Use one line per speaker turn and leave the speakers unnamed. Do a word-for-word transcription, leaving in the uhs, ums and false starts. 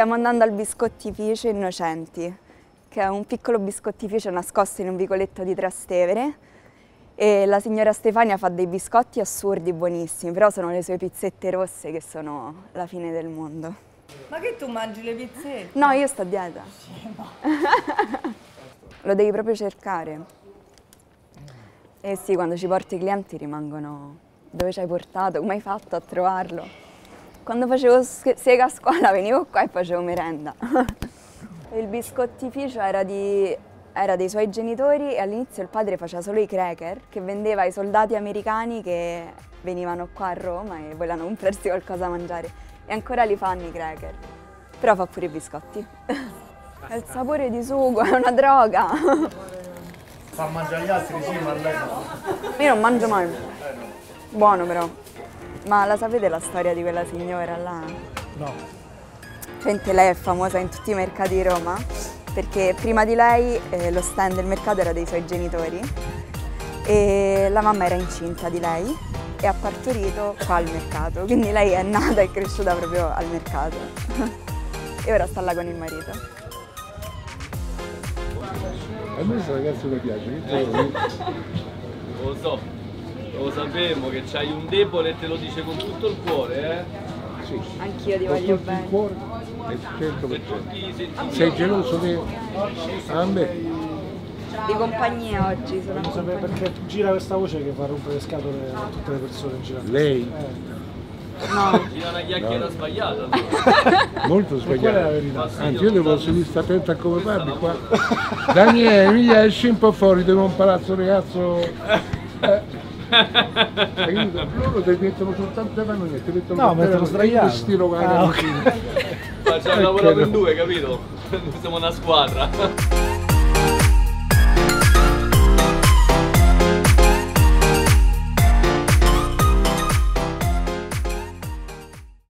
Stiamo andando al biscottificio Innocenti, che è un piccolo biscottificio nascosto in un vicoletto di Trastevere, e la signora Stefania fa dei biscotti assurdi buonissimi, però sono le sue pizzette rosse che sono la fine del mondo.
Ma che tu mangi le pizzette?
No, io sto a dieta.
Sì, ma...
Lo devi proprio cercare. E sì, quando ci porti i clienti rimangono dove ci hai portato, come hai fatto a trovarlo. Quando facevo sega a scuola venivo qua e facevo merenda. Il biscottificio era, di, era dei suoi genitori e all'inizio il padre faceva solo i cracker che vendeva ai soldati americani che venivano qua a Roma e volevano comprarsi qualcosa da mangiare. E ancora li fanno i cracker, però fa pure i biscotti. È il sapore di sugo, è una droga.
Fa mangiare gli altri, sì, ma lei no.
Io non mangio mai. Buono però. Ma la sapete la storia di quella signora là?
No.
Cioè, lei è famosa in tutti i mercati di Roma perché prima di lei eh, lo stand del mercato era dei suoi genitori e la mamma era incinta di lei e ha partorito qua al mercato, quindi lei è nata e cresciuta proprio al mercato e ora sta là con il marito.
A me questo ragazzo mi piace, che
lo so, lo sapevo che c'hai un debole e te lo dice con tutto il cuore, eh?
Sì.
Anch'io ti
Con
voglio
tutto
bene.
il cuore, è cento per cento. Sei geloso di a me?
Di compagnia oggi, sono
Voglio sapere perché gira questa voce che fa rompere le scatole a tutte le persone in giro.
Lei?
Eh.
No.
Gira una chiacchiera
No.
sbagliata.
Molto
Quella è la
sbagliato.
verità.
Anzi, io devo essere stare attento a come parli qua. Daniele, mi esci un po' fuori, devo un palazzo ragazzo. Eh. Loro ti mettono soltanto le mani, ti mettono
No, mettono sdraiato.
Stiro con
Ah,
la
okay.
Facciamo un lavoro in due, capito? Siamo una squadra.